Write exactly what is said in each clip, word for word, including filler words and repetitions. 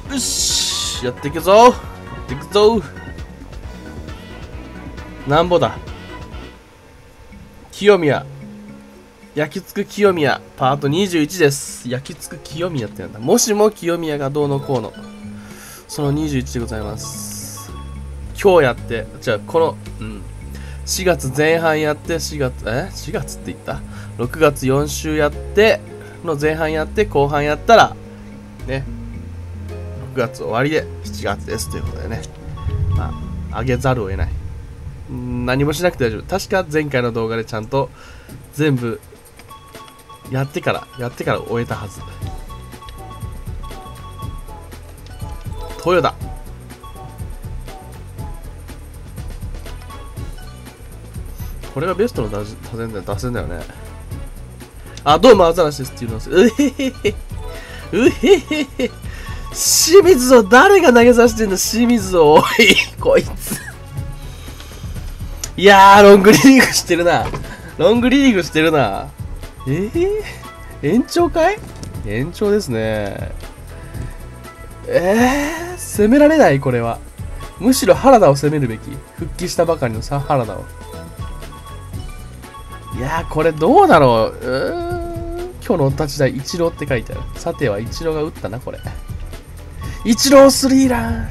よし、やっていくぞ。やっていくぞ。なんぼだ。清宮。焼きつく清宮。パートにじゅういちです。焼きつく清宮ってなんだ。もしも清宮がどうのこうの。そのにじゅういちでございます。今日やって、じゃあこの、うん。しがつぜん半やって、しがつ、え ?し 月って言った ?ろく 月よん週やって、の前半やって、後半やったら、ね。ろくがつ終わりでしちがつですということでね。まあ、上げざるを得ない。何もしなくて大丈夫。確か前回の動画でちゃんと全部やってから、やってから終えたはず。豊田。これがベストの打線だよ、打線だよね。あ、どうも、アザラシですって言うのです。うへへへ。うへへへ。清水を誰が投げさせてんだ、清水を。おい、こいつ。いやー、ロングリリーグしてるな。ロングリリーグしてるな。えー、延長かい？延長ですね。えー、攻められない、これは。むしろ原田を攻めるべき。復帰したばかりのさ、原田を。いやー、これどうだろう。うーん、今日のお立ち台、イチローって書いてある。さてはイチローが打ったな、これ。イチロースリーラン。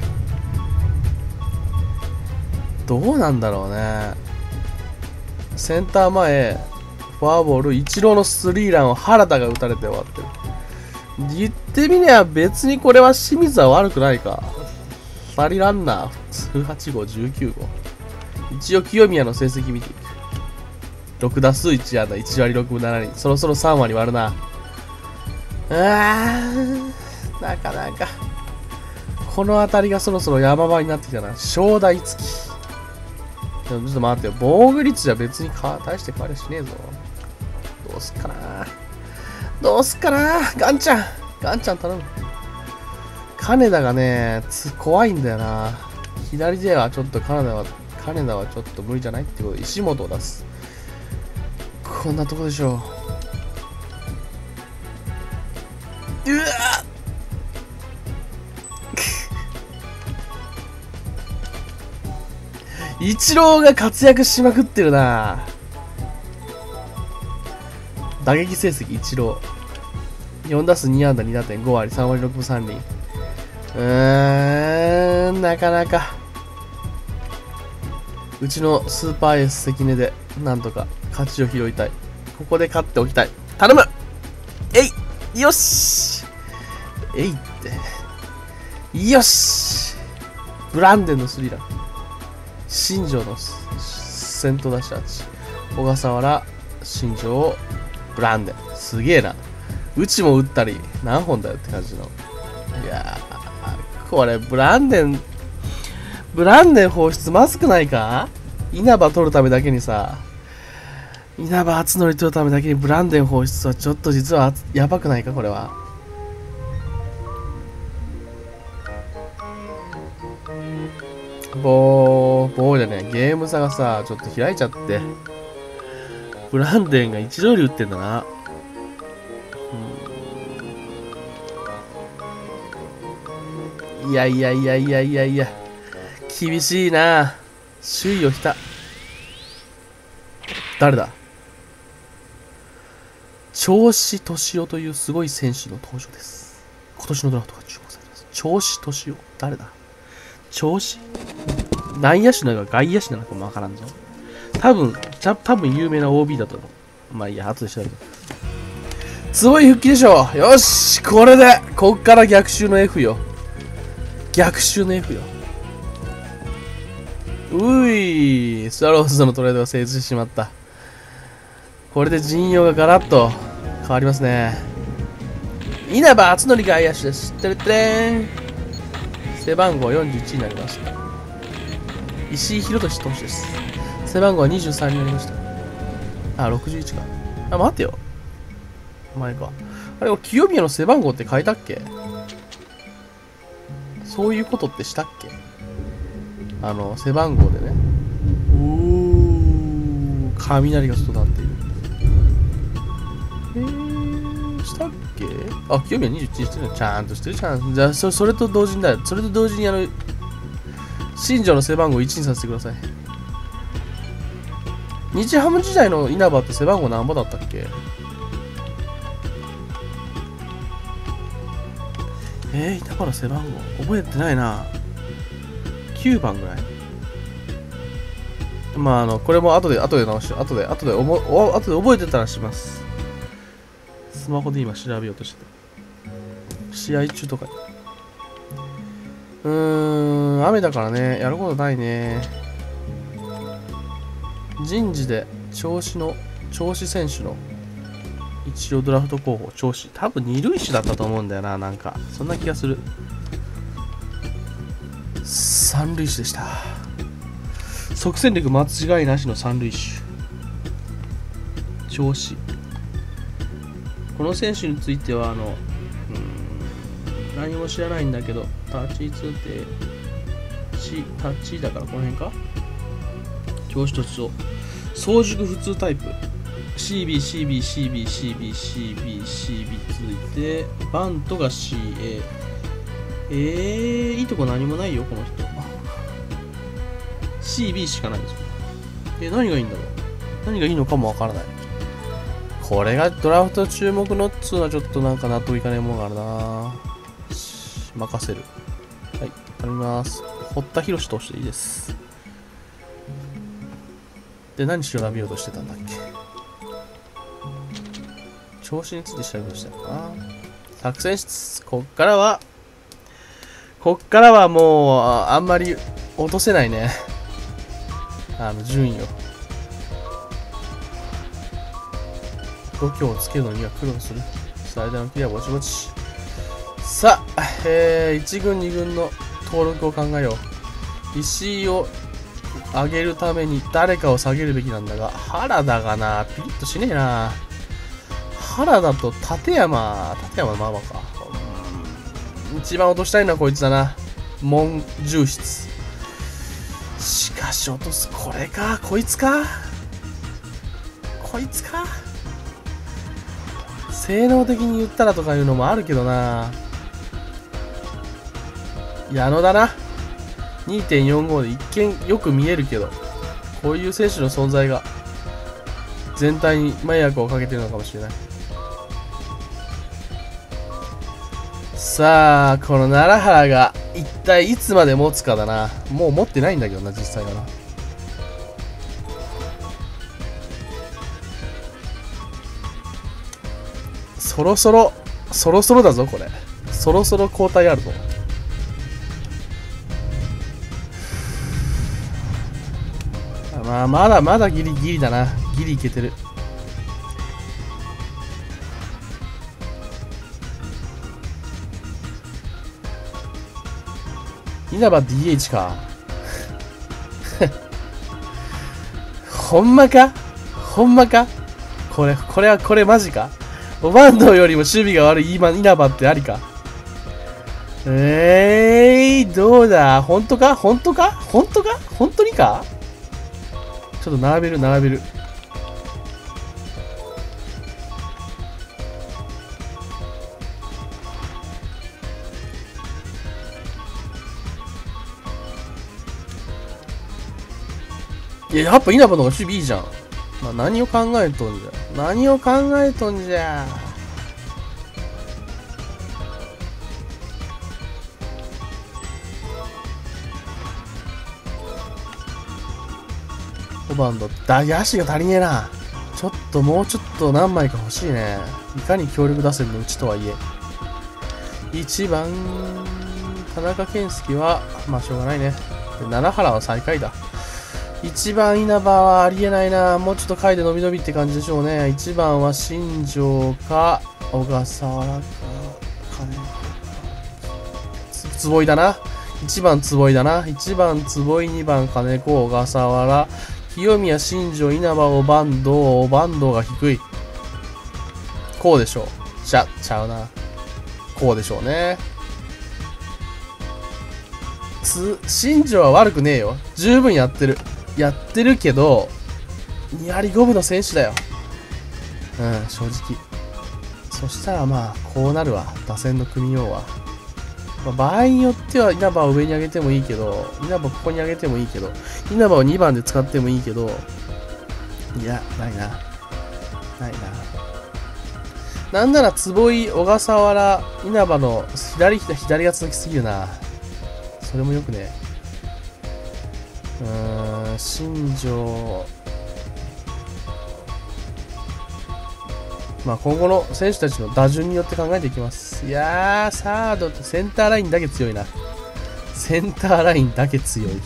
どうなんだろうね。センター前、フォアボール、イチローのスリーランを原田が打たれて終わってる。言ってみりゃ別にこれは清水は悪くないか。ふたりランナー、じゅうはち号、じゅうきゅう号。一応清宮の成績見ていく。ろく打数いち安打、いち割ろく分なな厘。そろそろさん割割るな。あー、なかなか。この当たりがそろそろ山場になってきたな。正代付き。でもちょっと待ってよ。防御率じゃ別にか大して変わりしねえぞ。どうすっかな。どうすっかな。ガンちゃん。ガンちゃん頼む。金田がね、つ怖いんだよな。左ではちょっと金田は、金田はちょっと無理じゃないってことで、石本を出す。こんなとこでしょう。うわっイチローが活躍しまくってるな。打撃成績イチロー。よん打数に安打に打点ご割さん割ろく分さん厘。うーん、なかなか。うちのスーパーエース関根でなんとか勝ちを拾いたい。ここで勝っておきたい。頼む。えいよしえいってよしブランデンのスリーラン。新庄の先頭打者小笠原、新庄、ブランデン。すげえな。うちも打ったり何本だよって感じの。いやー、これブランデンブランデン放出まずくないか。稲葉取るためだけにさ、稲葉篤則取るためだけにブランデン放出はちょっと実はやばくないか、これは。ボー、ボーじゃねえ。ゲーム差がさ、ちょっと開いちゃって。ブランデンが一度より打ってんだな。いやいやいやいやいやいや。厳しいな。首位をひた。誰だ。銚子敏夫というすごい選手の登場です。今年のドラフトが注目されてます。銚子敏夫。誰だ。銚子内野手なのか外野手なのかもわからんぞ。多分、多分有名な オービー だと思う。まあいいや、後で調べる。坪井復帰でしょ。よし、これで、こっから逆襲の F よ。逆襲の F よ。うい、スワローズとのトレードが成立してしまった。これで陣容がガラッと変わりますね。稲葉篤則外野手です。てれてれん。背番号よんじゅういちになりました。石井宏俊投手です。背番号はにじゅうさんになりました。あ、ろくじゅういちか。あ、待ってよ。前か。あれ、清宮の背番号って変えたっけ？そういうことってしたっけ？あの、背番号でね。おー、雷が外なっている。えー、 したっけ？あ、清宮にじゅういちしてるのちゃんとしてるじゃん。じゃあ、そそれと同時にだよ。それと同時にあの、新庄の背番号いちにさせてください。日ハム時代の稲葉って背番号何番だったっけ？えー、稲葉の背番号覚えてないな。きゅうばんぐらい。まあ、あの、これも後で、後で直して、後で、後で、おも、お、後で覚えてたらします。スマホで今調べようとしてた。試合中とかに。うーん、雨だからね、やることないね。人事で、調子の、調子選手の、一応ドラフト候補、調子。多分二塁手だったと思うんだよな、なんか。そんな気がする。三塁手でした。即戦力間違いなしの三塁手。調子。この選手については、あの、うーん、何も知らないんだけど、立ち位置って、ち、立ちだからこの辺か？調子と調。早熟普通タイプ。シービー、シービー、シービー、シービー、シービー、シービー 続いて、バントが シーエー。えー、いいとこ何もないよ、この人。シービー しかないんですよ。え、何がいいんだろう？何がいいのかもわからない。これがドラフト注目のっつうのはちょっとなんか納得いかないものがあるな。任せる。はい、頼みます。堀田博投手でいいです。で、何調べようとしてたんだっけ？調子について調べようとしたのかな。作戦室。こっからは、こっからはもう、あ、あんまり落とせないね。あの、順位を。度胸をつけるのには苦労する。スライダーのキレはぼちぼち。さあ、えー、いち軍に軍の登録を考えよう。石井を上げるために誰かを下げるべきなんだが、原田がな、ピリッとしねえな。原田と立山、立山のままか。一番落としたいのはこいつだな。門重筆。しかし落とす、これか、こいつか、こいつか。性能的に言ったらとかいうのもあるけどな。矢野だな。にてんよんご で一見よく見えるけど、こういう選手の存在が全体に迷惑をかけてるのかもしれない。さあ、この奈良原が一体いつまで持つかだな。もう持ってないんだけどな、実際はな。そろそろ、そろそろだぞ、これ。そろそろ交代あるぞ。まあ、まだまだギリギリだな。ギリいけてる。稲葉 ディーエイチ か。ほんまかほんまかこれ、これは、これマジか。バンドよりも守備が悪い今、稲葉ってありか。えー、どうだ本当か本当か本当か本当にかちょっと並べる、並べる。いや、やっぱ稲葉の方が守備いいじゃん。まあ、何を考えとんじゃ。何を考えとんじゃ。ごばんの、だ、足が足りねえな。ちょっと、もうちょっと何枚か欲しいね。いかに強力打線のうちとはいえ。いちばん、田中健介は、まあしょうがないね。で奈良原は最下位だ。いちばん稲葉はありえないな。もうちょっと回で伸び伸びって感じでしょうね。いちばんは新庄か、小笠原か、金子か。つ、坪井だな。いちばん坪井だな。いちばん坪井、にばん金子、小笠原、清宮、新庄、稲葉、おばんどう、おばんどうが低い。こうでしょう。ちゃ、ちゃうな。こうでしょうね。つ、新庄は悪くねえよ。十分やってる。やってるけど、に割ごぶの選手だよ。うん、正直。 そしたらまあこうなるわ、打線の組みようは。まあ、場合によっては稲葉を上に上げてもいいけど、稲葉ここに上げてもいいけど、稲葉をにばんで使ってもいいけど、いや、ないな。ないな。なんなら坪井、小笠原、稲葉の左左が続きすぎるな。それもよくね。うーん、新庄。まあ今後の選手たちの打順によって考えていきます。いやー、サードとセンターラインだけ強いな。センターラインだけ強い。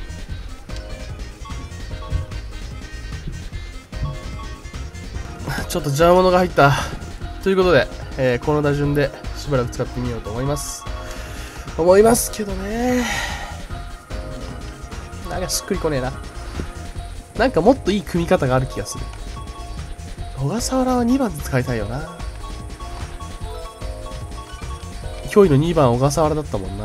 ちょっと邪魔者が入った。ということで、えー、この打順でしばらく使ってみようと思います。思いますけどね。なんかしっくりこねえな。なんかもっといい組み方がある気がする。小笠原はにばんで使いたいよな。脅威のにばん小笠原だったもんな。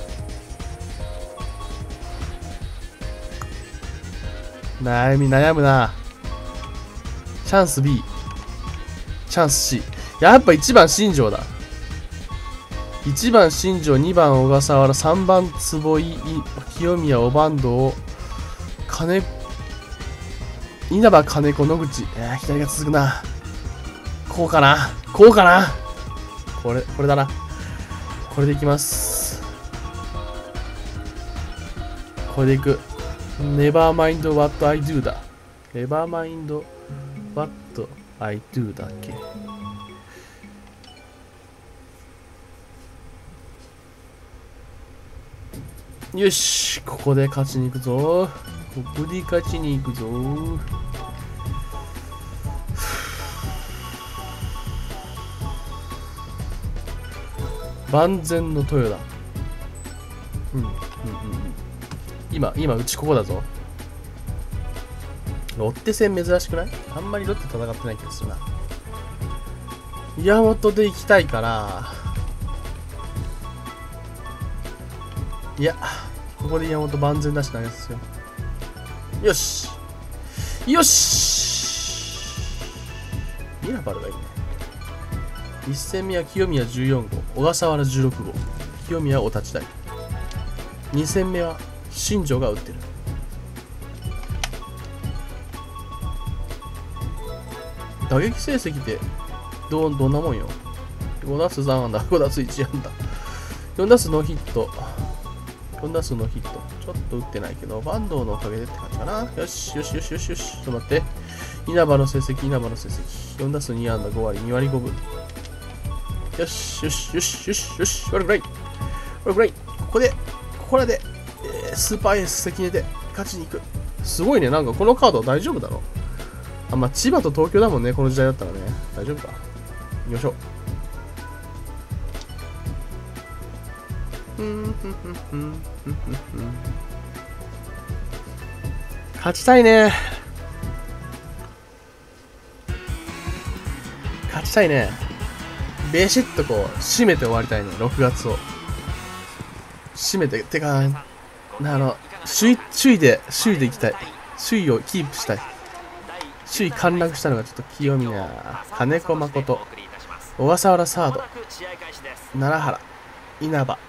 悩み悩むな。チャンス B、 チャンス C。 やっぱいちばん新庄だ。いちばん新庄、にばん小笠原、さんばん坪井、清宮、おばんどう、金稲葉、金子、野口。えー、左が続くな。こうかな。こうかな。これ、これだな。これでいきます。これでいく。Never mind what I do だ。Never mind what I do だっけ。よし。ここで勝ちに行くぞ。ここで勝ちに行くぞ。万全の豊田。うんうんうんうん。今今うちここだぞ。ロッテ戦珍しくない？あんまりロッテ戦ってない気がするな。岩本で行きたいから、いやここで岩本万全出してないですよ。よしよし、ミラバルがいいね。いち戦目は清宮じゅうよんごう、小笠原じゅうろくごう、清宮お立ち台。に戦目は新庄が打ってる。打撃成績ってどうどんなもんよ。ご打数さん安打、ご打数いち安打、よん打数ノーヒット、よん打数ノーヒット。ちょっと打ってないけど、坂東のおかげでって感じかな。よしよしよしよしよし。ちょっと待って。稲葉の成績、稲葉の成績。よん打数に安打、ご割、に割ごぶ。よしよしよしよしよし。これぐらい。これぐらい。ここで、ここらで、えー、スーパーエース関根で勝ちに行く。すごいね。なんかこのカード大丈夫だろ。あ、まあ、千葉と東京だもんね。この時代だったらね。大丈夫か。行きましょう。勝ちたいね。勝ちたいね。ベシッとこう締めて終わりたいね。ろくがつを締めて、てかあの首位首位で首位でいきたい。首位をキープしたい。首位陥落したのがちょっと清宮、金子誠、小笠原サード、奈良原、稲葉。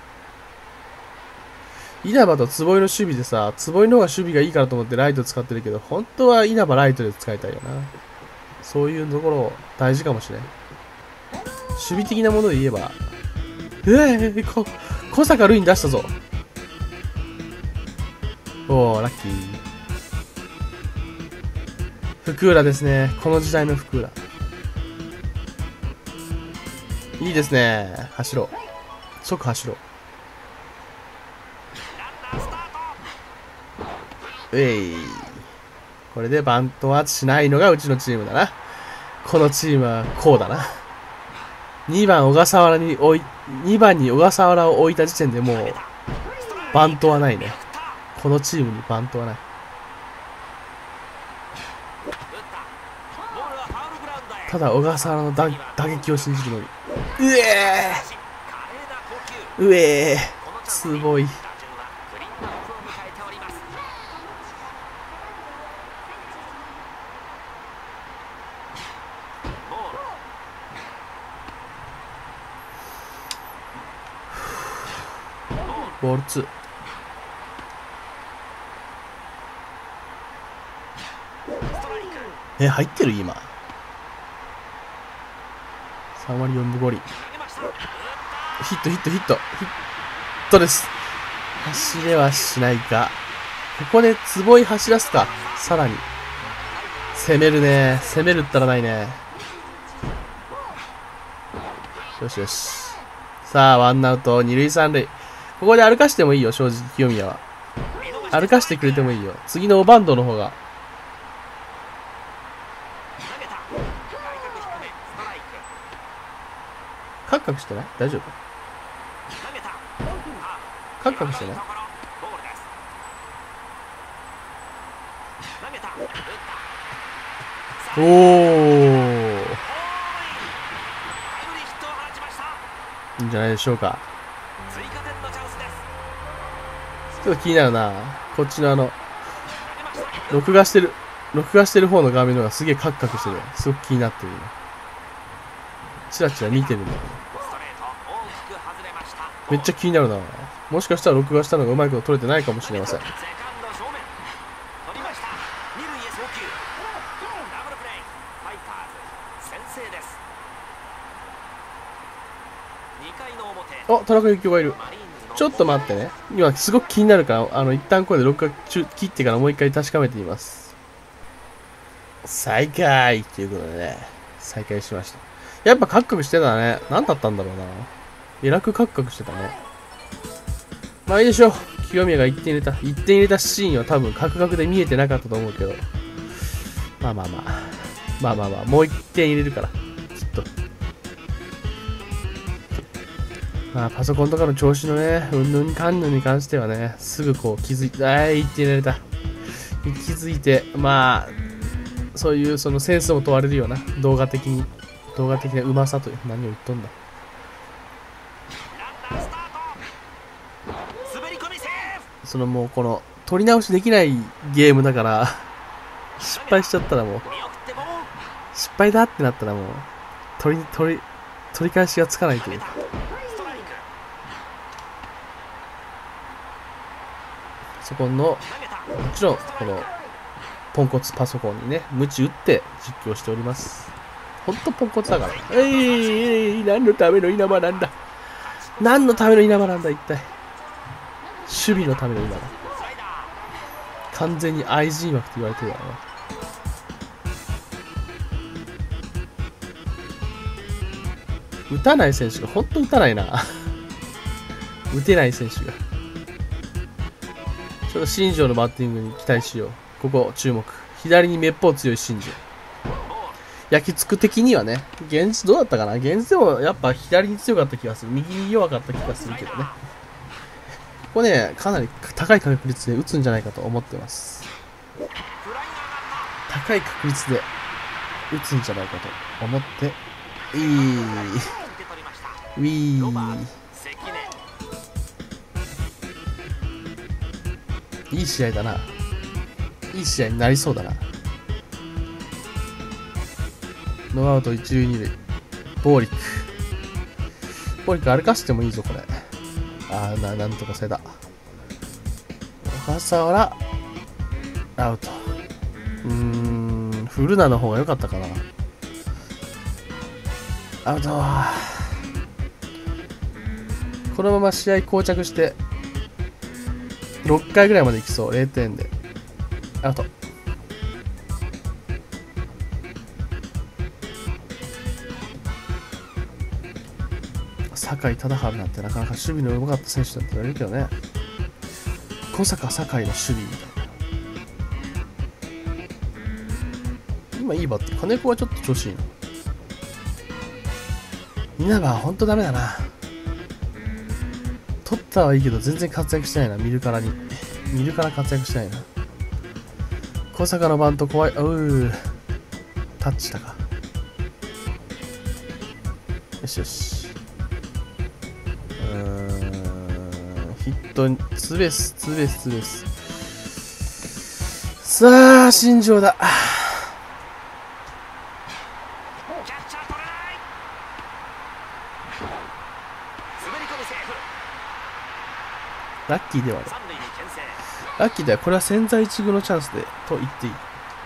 稲葉と坪井の守備でさ、坪井の方が守備がいいからと思ってライト使ってるけど、本当は稲葉ライトで使いたいよな。そういうところ大事かもしれん。守備的なもので言えば、えー、こ、小坂塁に出したぞ。おー、ラッキー。福浦ですね。この時代の福浦。いいですね。走ろう。即走ろう。うえい。これでバントはしないのがうちのチームだな。このチームはこうだな。にばん小笠原に置い、にばんに小笠原を置いた時点でもう、バントはないね。このチームにバントはない。ただ小笠原の打撃を信じるのに。うえーうえーすごい。 ボールツー。え、入ってる今。さんわりよんぶごり。ヒットヒットヒット。ヒットです。走れはしないか。ここで坪井走らすか。さらに。攻めるね。攻めるったらないね。よしよし。さあ、ワンアウト、二塁三塁。ここで歩かしてもいいよ、正直、清宮は。歩かしてくれてもいいよ。次のオバンドの方が。カクカクしてない大丈夫カクカクしてないおー。いいんじゃないでしょうか。ちょっと気になるな。こっちのあの、録画してる、録画してる方の画面の方がすげえカクカクしてる。すごく気になってる今。チラチラ見てるんだけど。めっちゃ気になるな。もしかしたら録画したのがうまいこと撮れてないかもしれません。お、田中幸雄がいる。ちょっと待ってね。今すごく気になるから、あの、一旦これで録画中切ってからもう一回確かめてみます。再開ということでね、再開しました。やっぱカクカクしてたね。何だったんだろうな。えらくカクカクしてたね。まあいいでしょう。清宮がいってん入れた。いってん入れたシーンは多分カクカクで見えてなかったと思うけど。まあまあまあ。まあまあまあ、もういってん入れるから。きっと。まあパソコンとかの調子のね、うんぬんかんぬんに関してはね、すぐこう気づいて、あーいってん入れた。気づいて、まあ、そういうそのセンスも問われるような。動画的に。動画的なうまさという。何を言っとんだ。そのもうこの取り直しできないゲームだから失敗しちゃったらもう失敗だってなったらもう取り取り取り返しがつかないというか。そこのもちろんこのポンコツパソコンにね鞭打って実況しております。ほんとポンコツだから。えい、えい、何のための稲葉なんだ。何のための稲葉なんだ一体。守備のための稲葉。完全に愛人枠って言われてるからね。打たない選手がほんと打たないな。打てない選手が。ちょっと新庄のバッティングに期待しよう。ここ注目。左にめっぽう強い新庄。焼き付く的にはね、現実どうだったかな。現実でもやっぱ左に強かった気がする。右に弱かった気がするけどね。ここね、かなり高い確率で打つんじゃないかと思ってます。高い確率で打つんじゃないかと思って、いい。ウィー。いい試合だな。いい試合になりそうだな。ノーアウト一塁二塁。ボーリック。ボーリック歩かせてもいいぞ、これ。あーな、なんとかせだ。小笠原、アウト。うーん、古名の方が良かったかな。アウト。このまま試合膠着して、ろっかいぐらいまでいきそう。れいてんで。アウト。酒井忠治なんてなかなか守備の上手かった選手だって言われるけどね。小坂酒井の守備みたいな。今いいバッティング。金子はちょっと調子いいな。稲葉はほんとダメだな。取ったはいいけど全然活躍してないな。見るからに。見るから活躍してないな。小坂のバント怖い。うー。タッチしたか。よしよし。うーん。ヒット、ツーベース、ツーベース、ツーベース。さあ、新庄だ。 ラッキーではある。ラッキーではこれは千載一遇のチャンスでと言っていい。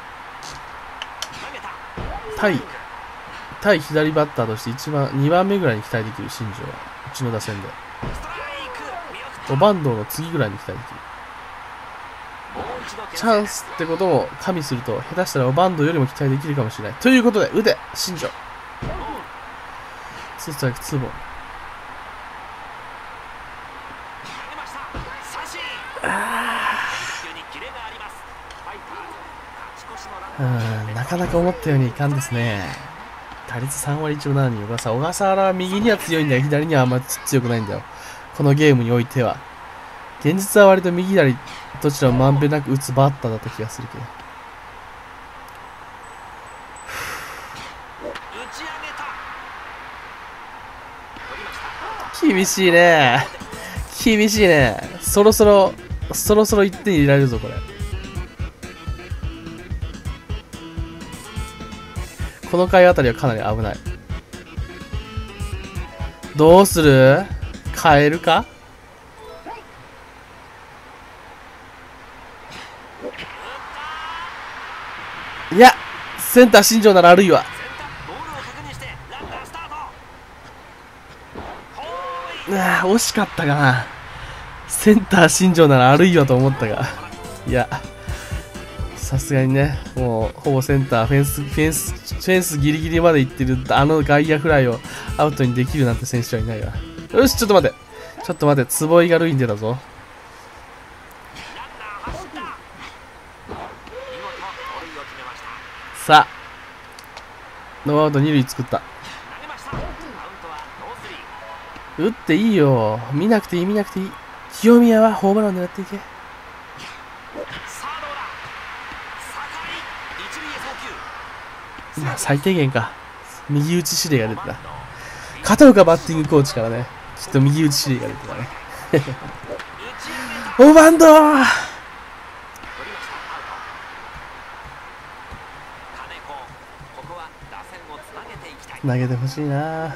対対左バッターとして一番にばんめぐらいに期待できる新庄はうちの打線でおバンドの次ぐらいに期待できる。チャンスってことも加味すると下手したらおバンドよりも期待できるかもしれないということで打て新庄。ツーストライクツーボール。うん、なかなか思ったようにいかんですね。打率さんわりいちぶななりん。小笠小笠原は右には強いんだよ。左にはあんまり強くないんだよ。このゲームにおいては。現実は割と右左どちらもまんべんなく打つバッターだった気がするけど。厳しいね。厳しいね。そろそろ、そろそろいってん入れられるぞ、これ。この回あたりはかなり危ない。どうする？変えるか？いや、センター新庄ならあるいは。ああ、惜しかったかな。センター新庄ならあるいはと思ったが。いや、さすがにね、もうほぼセンター、フェンス、フェンス、フェンスギリギリまで行ってるあの外野フライをアウトにできるなんて選手はいないわ。よし、ちょっと待って。ちょっと待って、坪井が塁に出たぞ。さあ、ノーアウトに塁作った。打っていいよ。見なくていい、見なくていい。清宮はホームランを狙っていけ。まあ、最低限か。右打ち指令が出てた。片岡バッティングコーチからね、きっと右打ち指令が出てたね。オバンドー投げてほしいな。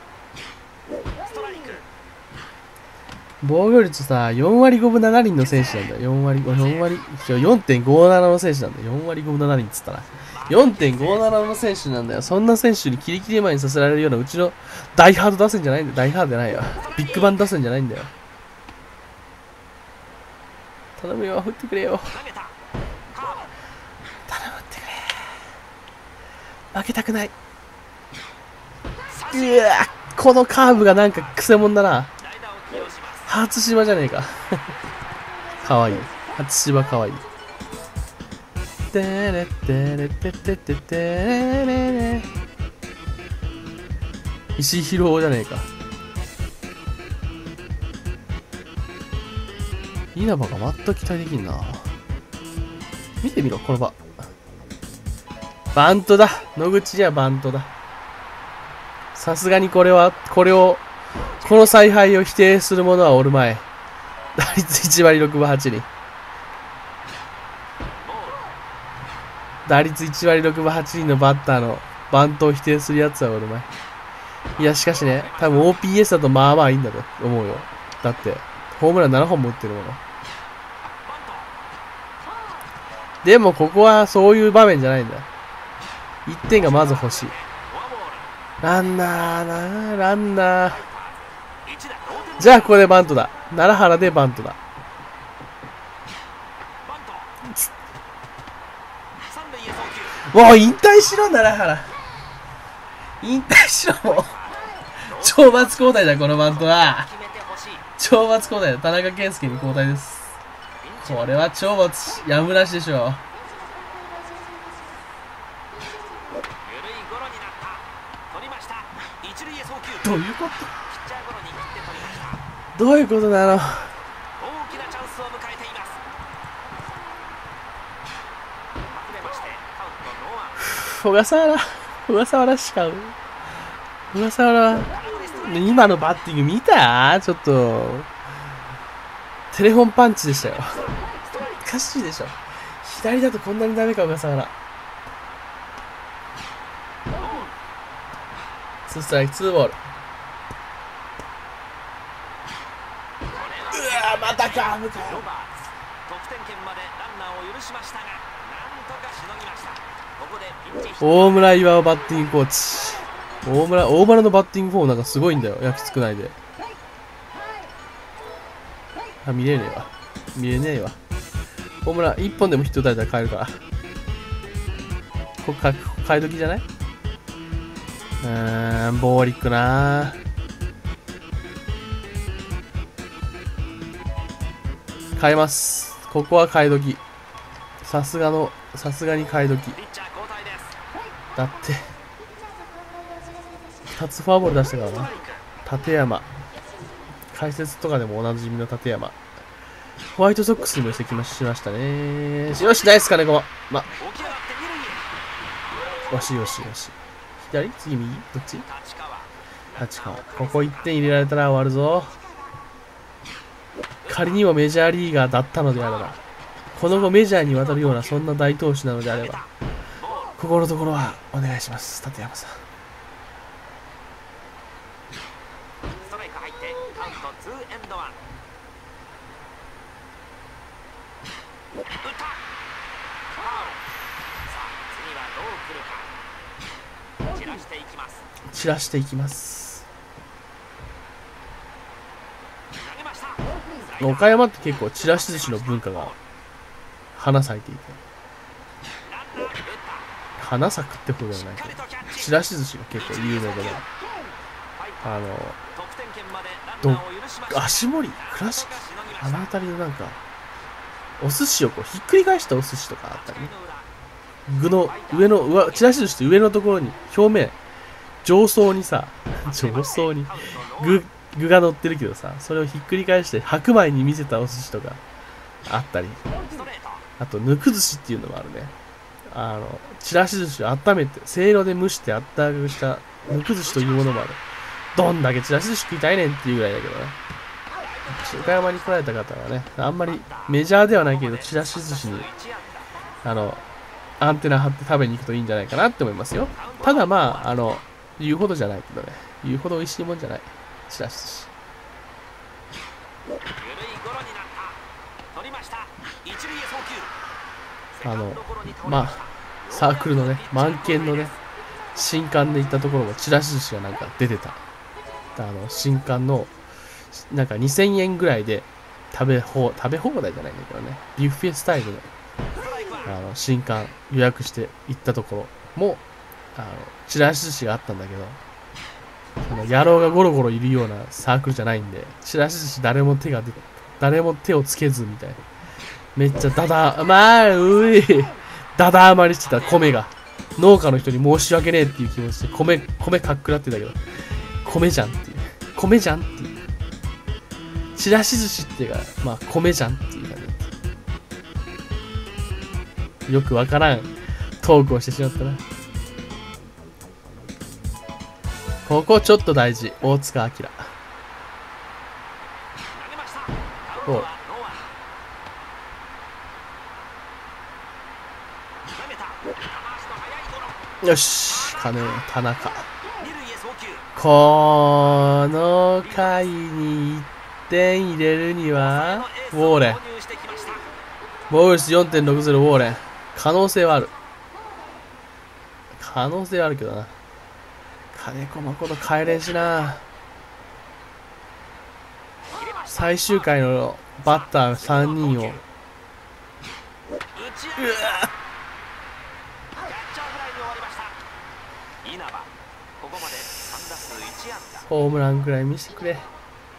防御率さ、よんわりごぶななりんの選手なんだよ。よんわり、よんわり、よんてんごなな の選手なんだよ。よんわりごぶななりんっつったら。よんてんごなな の選手なんだよ。そんな選手にキリキリ前にさせられるようなうちのダイハード打線じゃないんだよ。ダイハードじゃないよ。ビッグバン打線じゃないんだよ。頼むよ、振ってくれよ。頼むってくれ。負けたくない。うわ、このカーブがなんかクセモンだな。初芝じゃねえか。かわいい。初芝かわいい。てれてれててててれれ。石広じゃねえか。稲葉が全く期待できんな。見てみろ、この場。バントだ。野口にはバントだ。さすがにこれは、これを、この采配を否定する者はおるまい。打率いちわりろくぶはちりん。打率いちわりろくぶはちりんのバッターのバントを否定するやつはおるまい。いや、しかしね、多分 オーピーエス だとまあまあいいんだと思うよ。だって、ホームランななほんも打ってるもの。でもここはそういう場面じゃないんだ。いってんがまず欲しい。ランナーな、ランナー。じゃあここでバントだ。奈良原でバントだ。もう引退しろ、奈良原。引退しろ、もう。懲罰交代だ、このバントは。懲罰交代だ。田中健介に交代です。これは懲罰やむなしでしょう。どういうこと？どういうことなの？小笠原、小笠原しか、小笠原、今のバッティング見た？ちょっと、テレフォンパンチでしたよ。おかしいでしょ。左だとこんなにダメか、小笠原。ツーストライク、ツーボール。うわまたか向井。 ロバーツ得点圏までランナーを許しましたが、なんとかしのぎました。ここでピンチヒッター大村岩尾バッティングコーチ。大村大村のバッティングフォームなんかすごいんだよ、焼きつくないで。あ、見れねえわ見れねえわ。大村いっぽんでもヒット打たれたら帰るから。ここか変え時じゃない？うーん、ボーリックなー。変えます。ここは変え時。さすがのさすがに変え時。 ピッチャー交代です。 だってふたつフォアボール出したからな。立山、解説とかでもおなじみの立山。ホワイトソックスにも移籍しましたね。よし、ナイス金子。ま、 起き上がって二塁へ。 よしよしよし。左次右どっち？ 立川立川。ここいってん入れられたら終わるぞ。仮にもメジャーリーガーだったのであれば、この後メジャーに渡るようなそんな大投手なのであれば、ここのところはお願いします、立山さん。 ストライク入ってカウントツーエンドワン。打ったファウル。さあ次はどう来るか。散らしていきます。 散らしていきます。 投げました。 岡山って結構ちらし寿司の文化が花咲いていて、 ランナー打った。 花咲くってほどではないけど、ちらし寿司が結構有名でね、あの得点圏までランナーを許しました。 足盛り倉敷、あの辺りのなんかお寿司をこうひっくり返したお寿司とかあったりね、具の上の上ちらし寿司って上のところに表面上層にさ上層に具具が乗ってるけどさ、それをひっくり返して白米に見せたお寿司とかあったり、あとぬく寿司っていうのもあるね。あのちらし寿司を温めてせいろで蒸してあったかくしたぬく寿司というものもある。どんだけちらし寿司食いたいねんっていうぐらいだけどね。岡山に来られた方はね、あんまりメジャーではないけどちらし寿司にあのアンテナ張って食べに行くといいんじゃないかなって思いますよ。ただまああの言うほどじゃないけどね、言うほど美味しいもんじゃないちらし寿司。 緩いゴロになった。取りました。一塁へ送球。 あのまあサークルのね満券のね新刊で行ったところもちらし寿司がなんか出てた。あの新刊のなんかにせんえんぐらいで食べ放食べ放題じゃないんだけどね、ビュッフェスタイルのあの新刊予約して行ったところもあのちらし寿司があったんだけど、その野郎がゴロゴロいるようなサークルじゃないんで、ちらし寿司誰も手が出誰も手をつけずみたいな、めっちゃダダまあういダダ余りしてた米が、農家の人に申し訳ねえっていう気持ちで米米かっくらってたけど、米じゃんっていう米じゃんっていうちらし寿司っていうかまあ米じゃんっていう感じ。よくわからんトークをしてしまったな。ここちょっと大事、大塚明。およし、金田中。この回にいってん入れるにはウォーレン、防御率 よんてんろくゼロ ウォーレン、可能性はある可能性はあるけどな。金子誠帰れんしな。最終回のバッターさんにんをうわホームランぐらい見せてくれ。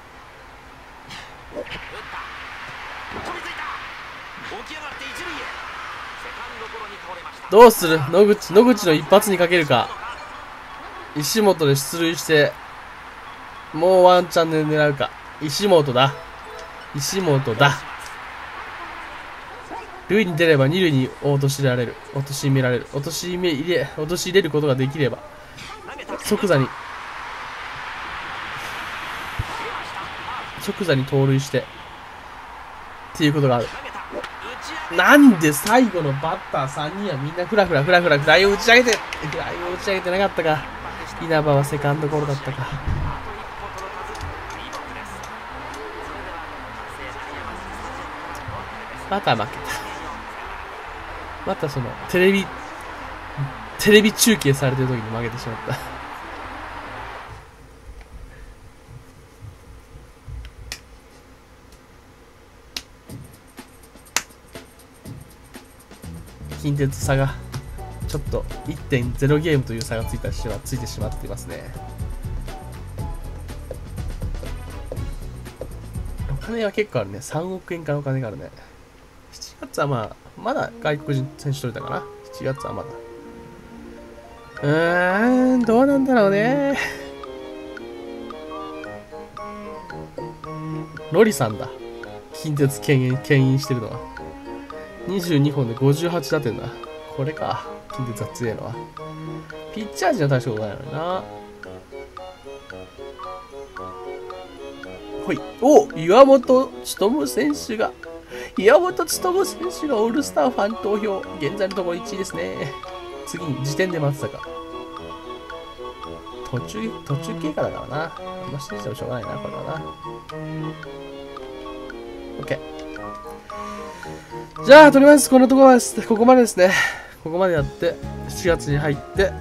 どうする野口、野口の一発にかけるか、石本で出塁してもうワンチャンで狙うか。石本だ石本だ塁に出れば二塁に落としられる落としめられる落としめ入れ落とし入れることができれば即座に即座に盗塁してっていうことがある。なんで最後のバッターさんにんはみんなフラフラフラフラフライを打ち上げてフライを打ち上げてなかったか。稲葉はセカンドゴロだったか。 また負けた。またその、テレビ、テレビ中継されてる時に負けてしまった。近鉄差が、ちょっと いってんゼロ ゲームという差がついたしはついてしまっていますね。お金は結構あるね。さんおくえんからお金があるね。しちがつはまあ、まだ外国人選手取れたかな。しちがつはまだ。うーん、どうなんだろうね。ロリさんだ。近鉄牽引、牽引してるのは。にじゅうにほんでごじゅうはち打点だ。これか。近鉄は強いのは。ピッチャー陣は大したことないのにな。ほい。お、岩本勉選手が、岩本勉選手がオールスターファン投票。現在のところいちいですね。次に時点で松坂。途中、途中経過だからな。あんま信じてもしょうがないな、これはな。OK。じゃあ、とりあえずこのところです。ここまでですね。ここまでやって、しちがつに入って、うん、こ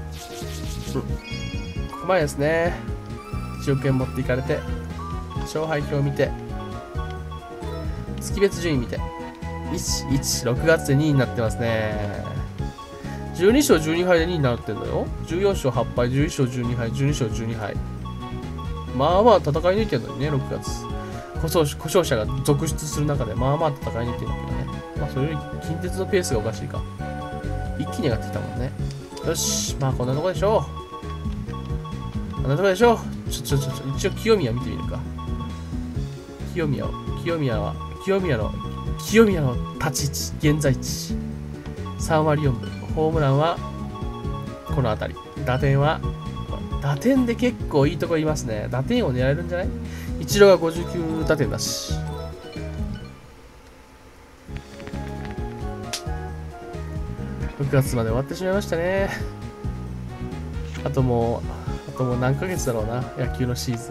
こまでですね。いちおくえん持っていかれて、勝敗表を見て、月別順位見て、いち、いち、ろくがつでにいになってますね。じゅうに勝じゅうに敗でにいになってんだよ。じゅうよん勝はち敗、じゅういち勝じゅうに敗、じゅうに勝じゅうに敗。まあまあ戦い抜いてるのにね、ろくがつ。故障故障者が続出する中で、まあまあ戦い抜いてるんだけどね。まあそれより近鉄のペースがおかしいか。一気に上がってきたもんね。よし、まあこんなとこでしょう。こんなとこでしょう。ちょちょちょちょ、一応清宮見てみるか。清宮を、清宮は、清宮の、清宮の立ち位置、現在地。さん割よんぶ。ホームランは、この辺り。打点は、打点で結構いいとこいますね。打点を狙えるんじゃない？イチローがごじゅうきゅう打点だし。ろくがつまで終わってしまいましたね。あともう、あともう何ヶ月だろうな、野球のシーズン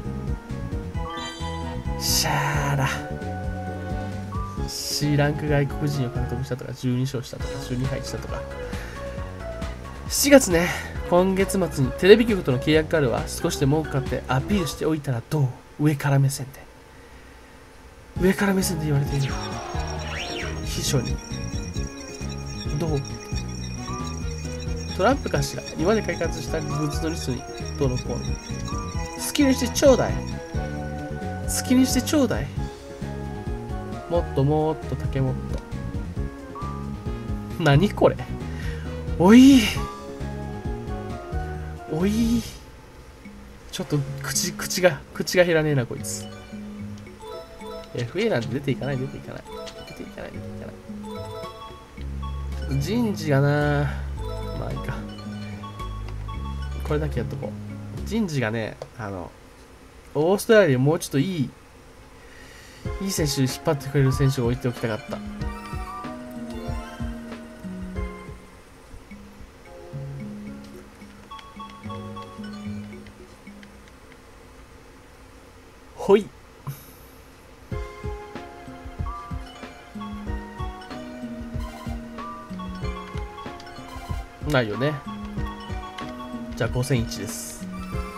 が。しゃーら。C ランク外国人を獲得したとか、じゅうに勝したとか、じゅうに敗したとか。しちがつね、今月末にテレビ局との契約があるわ。少しでも多く買ってアピールしておいたらどう？上から目線で。上から目線で言われている。秘書に。どう？トランプかしら。今まで開発したグッズのリストにどうのこうの。好きにしてちょうだい。好きにしてちょうだい。もっともっと竹もっと。何これ？おいおいちょっと口、口が、口が減らねえな、こいつ。エフエー なんて出ていかない、出ていかない。出ていかない、出ていかない。人事がなまあいいか。これだけやっとこう。人事がね、あの、オーストラリアにもうちょっといい、いい選手引っ張ってくれる選手を置いておきたかった。ほい。ないよね。じゃあごせんいちです。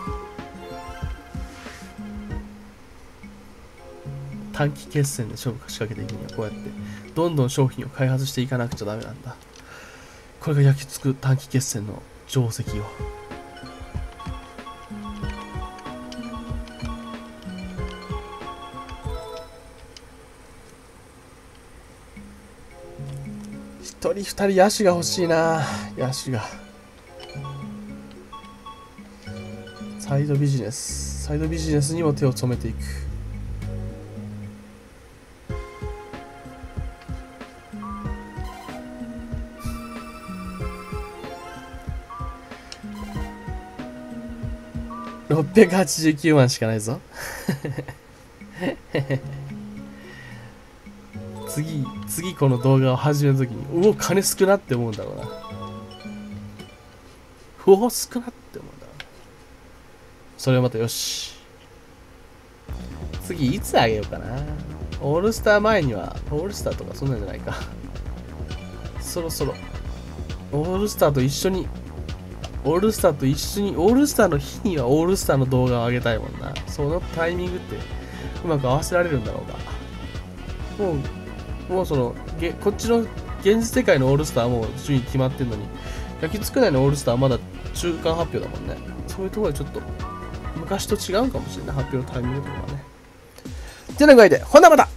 短期決戦で勝負仕掛けていくにはこうやってどんどん商品を開発していかなくちゃダメなんだ。これが焼き付く短期決戦の定石を。一人二人野手が欲しいな。野手がサイドビジネスサイドビジネスにも手を染めていく。ろっぴゃくはちじゅうきゅうまんしかないぞ次、次この動画を始めるときに、うお、金少なって思うんだろうな。うお、少なって思うんだろうな。それをまたよし。次、いつあげようかな。 オールスター前には、オールスターとかそんなんじゃないか。そろそろ、オールスターと一緒に、オールスターと一緒に、オールスターの日にはオールスターの動画を上げたいもんな。そのタイミングってうまく合わせられるんだろうか。もう、もうその、げこっちの現実世界のオールスターはもう順位決まってんのに、焼きつくないのオールスターはまだ中間発表だもんね。そういうところでちょっと、昔と違うかもしれない。発表のタイミングとかはね。てな具合で、ほなまた